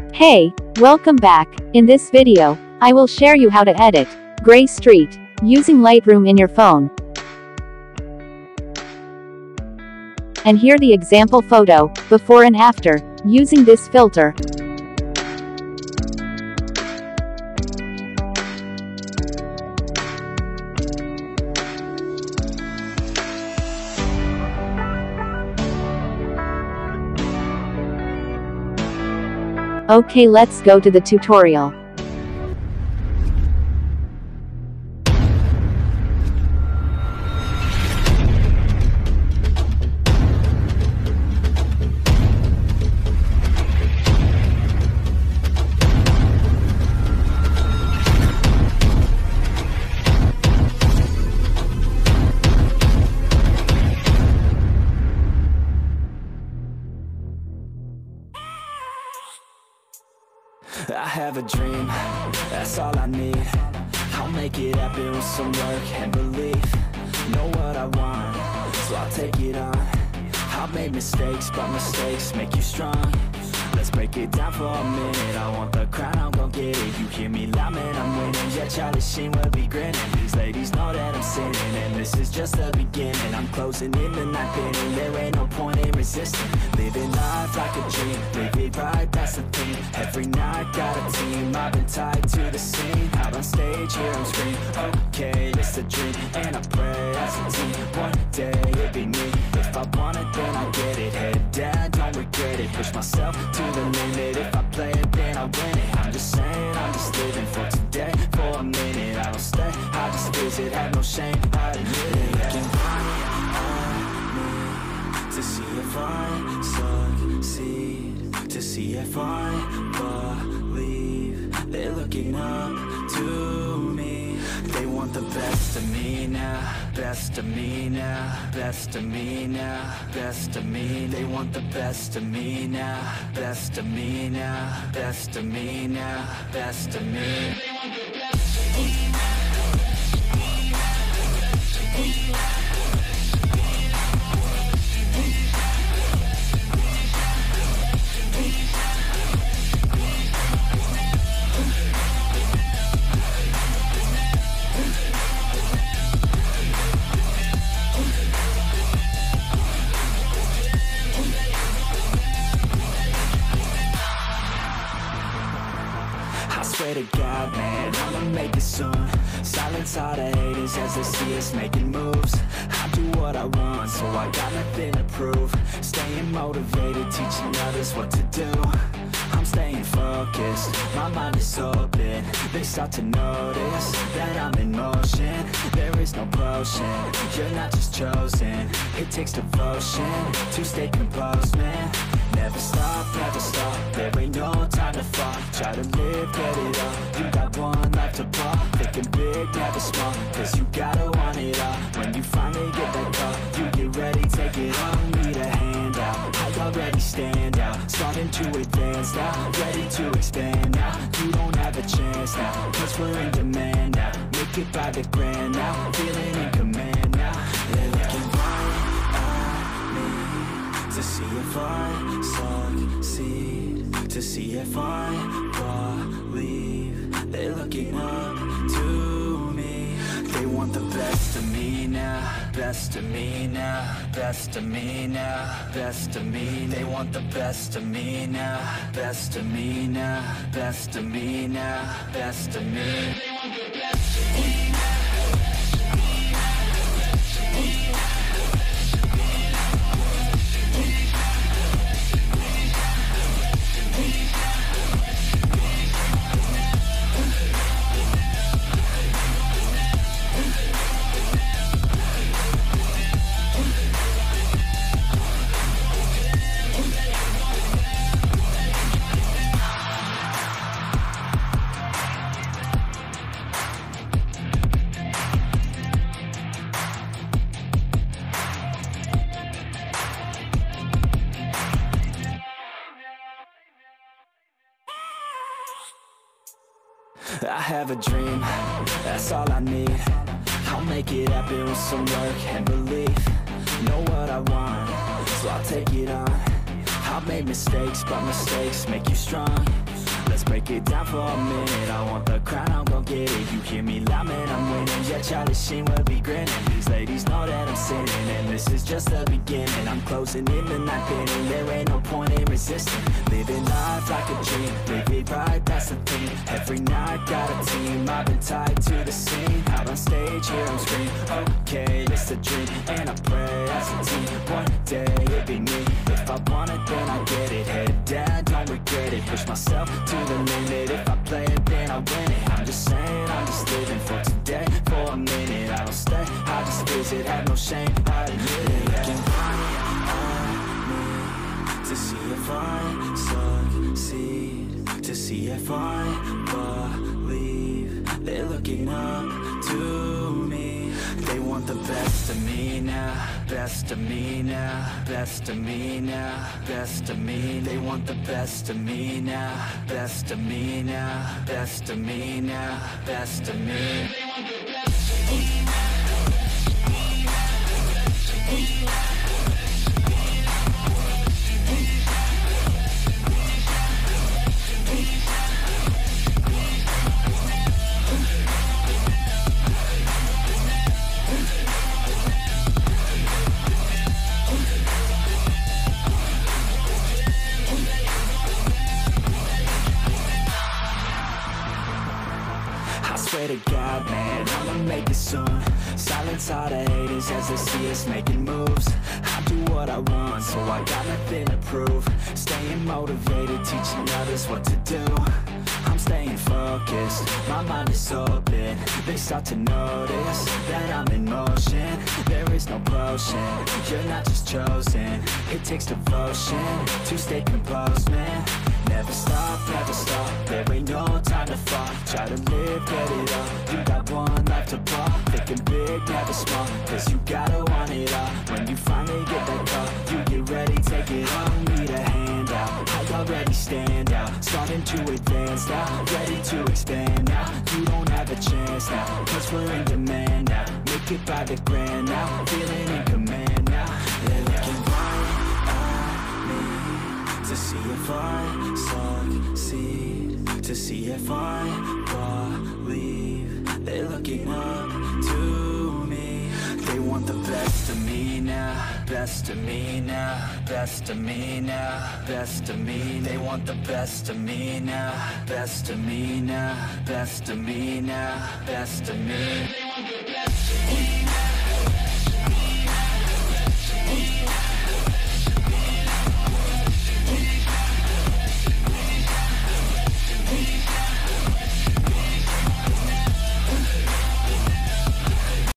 Hey, welcome back. In this video, I will share you how to edit Gray Street using Lightroom in your phone. And here the example photo, before and after, using this filter. Okay, let's go to the tutorial. I have a dream, that's all I need. I'll make it happen with some work and belief. Know what I want, so I'll take it on. I've made mistakes, but mistakes make you strong. Let's break it down for a minute. I want the crown, I'm gon' get it. You hear me loud, man, I'm winning. Yeah, Charlie Sheen will be grinning. These ladies know that I'm sinning, and this is just the beginning. I'm closing in the night inning. There ain't no point in resisting. Living life like a dream, live it right, that's the thing. Every night got a team, I've been tied to the scene. Out on stage, hear them scream, okay, it's a dream. And I pray as a team, one day it'll be me. If I want it, then I get it. Head down, don't regret it. Push myself to the limit. If I play it, then I win it. I'm just saying, I'm just living for today. For a minute, I don't stay, I just visit. Have no shame, I admit it. Looking right at me to see if I succeed, to see if I believe. They're looking up to me. They want the best of me now, best of me now, best of me now, best of me. They want the best of me now, best of me now, best of me now, best of me. They want the best of me now. Swear to God, man, I'ma make it soon. Silence all the haters as they see us making moves. I do what I want, so I got nothing to prove. Staying motivated, teaching others what to do. I'm staying focused, my mind is open. They start to notice that I'm in motion. There is no potion, you're not just chosen. It takes devotion to stay composed, man. Never stop, there ain't no time to fall. Try to live, get it all. You got one life to ball. Thinking big, never small, cause you gotta want it all. When you finally get that call, you get ready, take it on. Need a handout, I already stand out. Starting to advance now, ready to expand now. You don't have a chance now, cause we're in demand now. Make it by the grand now, feeling in command now. They're looking right at me to see if I succeed, to see if I believe. They're looking up to me. They want the best of me now, best of me now, best of me now, best of me. They want the best of me now, best of me now, best of me now, best of me. They want the best of me now. I have a dream, that's all I need. I'll make it happen with some work and belief. Know what I want, so I'll take it on. I've made mistakes, but mistakes make you strong. break it down for a minute. I want the crown, I'm gon' get it. You hear me loud, man, I'm winning. Yeah, Charlie Sheen will be grinning. These ladies know that I'm sinning, and this is just the beginning. I'm closing in the ninth inning, there ain't no point in resisting. Living life like a dream, live it right, that's the thing. Every night got a team, I've been tied to the scene. Out on stage, here I'm screaming, okay, it's a dream. And I pray as a team, one day it'll be me. If I want it, then I get it. Head down, don't regret it. Push myself to the limit. If I play it, then I win it. I'm just saying, I'm just living for today. For a minute, I don't stay, I just visit. Have no shame, I admit it. Looking right at me to see if I succeed, to see if I believe. They're looking up to me. They want the best of me now, best of me now, best of me now, best of me. They want the best of me now, best of me now, best of me now, best of me. They want the best of me now. Swear to God, man, I'ma make it soon. Silence all the haters as they see us making moves. I do what I want, so I got nothing to prove. Staying motivated, teaching others what to do. I'm staying focused, my mind is open. They start to notice that I'm in motion. There is no potion, you're not just chosen. It takes devotion to stay composed, man. Never stop, there ain't no time to fall. Try to live, get it up, you got one life to ball. Thinking big, never small, cause you gotta want it all. When you finally get that call, you get ready, take it all. Need a hand out, I already stand out. Starting to advance now, ready to expand now. You don't have a chance now, cause we're in demand now. Make it by the grand now, feeling in command now. They're looking right at me to see if I succeed, to see if I believe. They're looking up to me. They want the best of me now, best of me now, best of me now, best of me. They want the best of me now, best of me now, best of me now, best of me.